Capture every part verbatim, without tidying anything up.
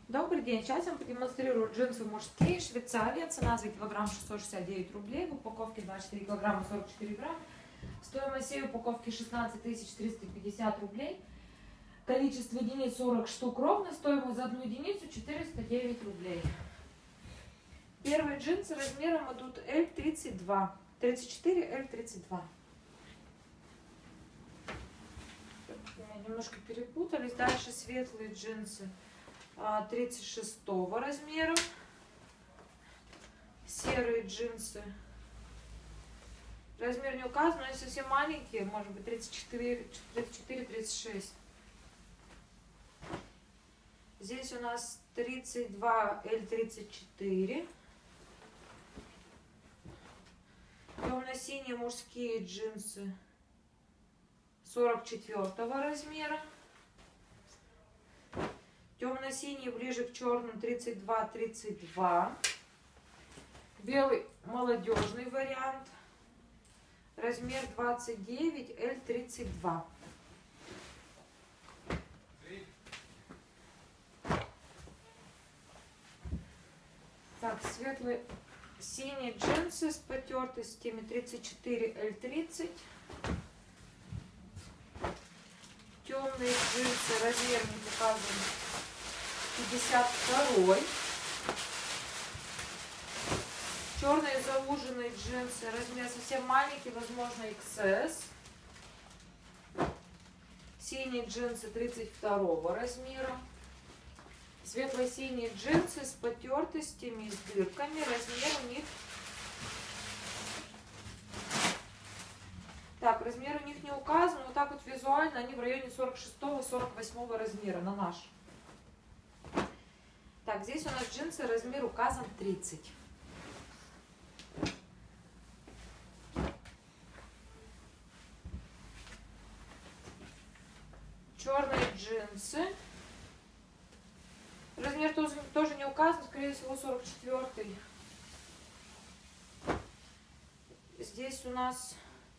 Добрый день, сейчас я вам продемонстрирую джинсы мужские, Швейцария, цена за килограмм шестьсот шестьдесят девять рублей, в упаковке двадцать четыре килограмма сорок четыре грамма, стоимость всей упаковки шестнадцать тысяч триста пятьдесят рублей, количество единиц сорок штук ровно, стоимость за одну единицу четыреста девять рублей. Первые джинсы размером идут эль тридцать два, тридцать четыре, эль тридцать два. У меня немножко перепутались, дальше светлые джинсы тридцать шестого размера, серые джинсы, размер не указан, но они совсем маленькие, может быть тридцать четыре, тридцать четыре, тридцать шесть. Здесь у нас тридцать два, эль тридцать четыре, темно-синие мужские джинсы сорок четвёртого размера. Темно-синий ближе к черным тридцать два, тридцать два. Белый молодежный вариант. Размер двадцать девять, эль тридцать два. Так, светлые синие джинсы с потертостями тридцать четыре, эль тридцать. Темные джинсы, размер не показан, пятьдесят второй. Черные зауженные джинсы, размер совсем маленький, возможно икс эс. Синие джинсы тридцать второго размера. Светло-синие джинсы с потертостями и с дырками, размер у них... Так, размер у них не указан, вот так вот визуально они в районе сорок шестого, сорок восьмого размера на наш. Так, здесь у нас джинсы, размер указан тридцать. Черные джинсы. Размер тоже, тоже не указан, скорее всего сорок четвёртый. Здесь у нас...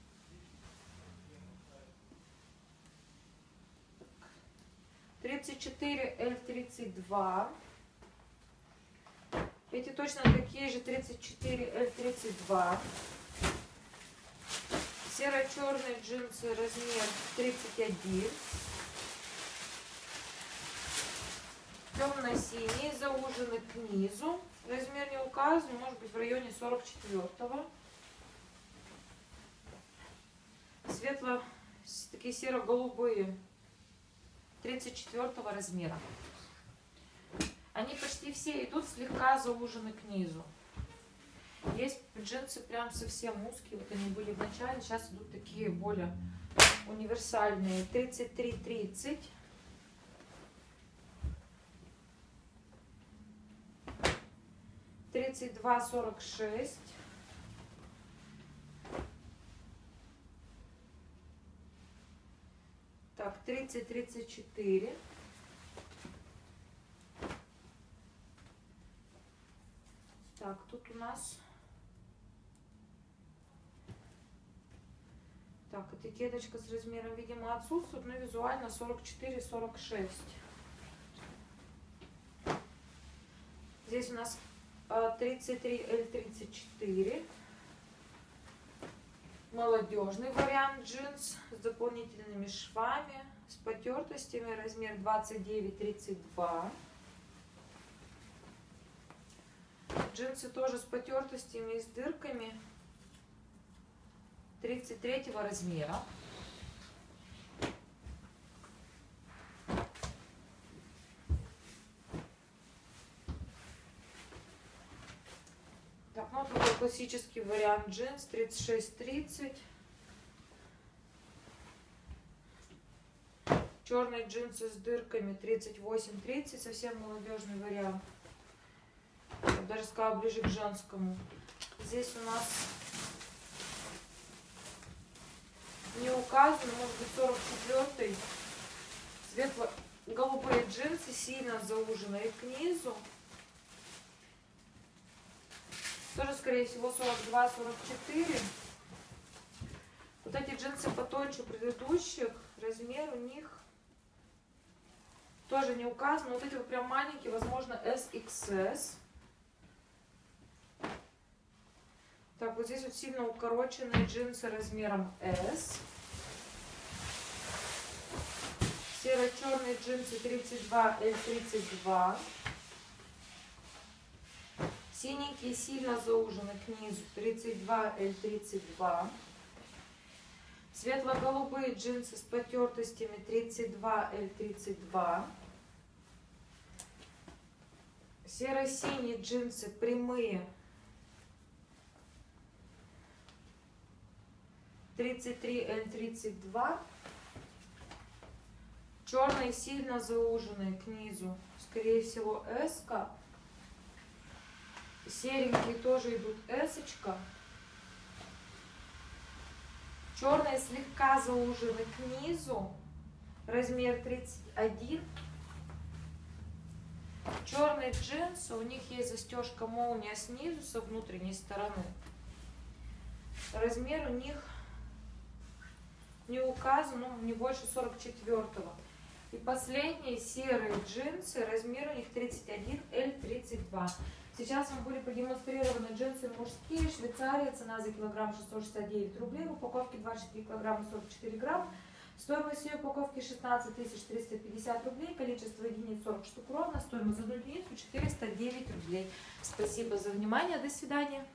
тридцать четыре, эль тридцать два. Эти точно такие же, тридцать четыре, эль тридцать два. Серо-черные джинсы, размер тридцать один. Темно-синие, заужены к низу. Размер не указан, может быть в районе сорок четвёртого. Светло, такие серо-голубые, тридцать четвёртого размера. Они почти все идут слегка заужены к низу. Есть джинсы прям совсем узкие, вот они были в начале, сейчас идут такие более универсальные. тридцать три, тридцать. тридцать два, сорок шесть. Так, тридцать, тридцать четыре. Так, тут у нас... Так, этикеточка с размером, видимо, отсутствует, но визуально сорок четыре, сорок шесть. Здесь у нас тридцать три, эль тридцать четыре. Молодежный вариант джинс с дополнительными швами, с потертостями, размер двадцать девять, тридцать два. Джинсы тоже с потертостями и с дырками, тридцать третьего размера. Так, ну вот такой классический вариант джинс, тридцать шесть, тридцать. Черные джинсы с дырками, тридцать восемь, тридцать, совсем молодежный вариант. Я бы даже сказала, ближе к женскому. Здесь у нас не указан, может быть сорок четвёртый. Светло-голубые джинсы, сильно зауженные к низу. Тоже, скорее всего, сорок два, сорок четыре. Вот эти джинсы потоньше предыдущих. Размер у них Тоже не указано. Вот эти вот прям маленькие, возможно, эс икс эс. Так, вот здесь вот сильно укороченные джинсы размером эс. Серо-черные джинсы тридцать два эл тридцать два. Синенькие, сильно заужены к низу, тридцать два эл тридцать два. Светло-голубые джинсы с потертостями, тридцать два эл тридцать два. Серо-синие джинсы прямые, тридцать три эл тридцать два. Черные, сильно зауженные к низу, скорее всего, эс-ка. Серенькие тоже идут эсочка. Черные слегка заужены к низу, размер тридцать один. Черные джинсы, у них есть застежка молния снизу, со внутренней стороны. Размер у них не указан, ну, не больше сорок четвёртого. И последние серые джинсы, размер у них тридцать один эл тридцать два. Сейчас вам были продемонстрированы джинсы мужские, Швейцария, цена за килограмм шестьсот шестьдесят девять рублей, в упаковке двадцать четыре килограмма сорок четыре грамма. Стоимость ее упаковки шестнадцать тысяч триста пятьдесят рублей, количество единиц сорок штук ровно, стоимость за одну единицу четыреста девять рублей. Спасибо за внимание, до свидания.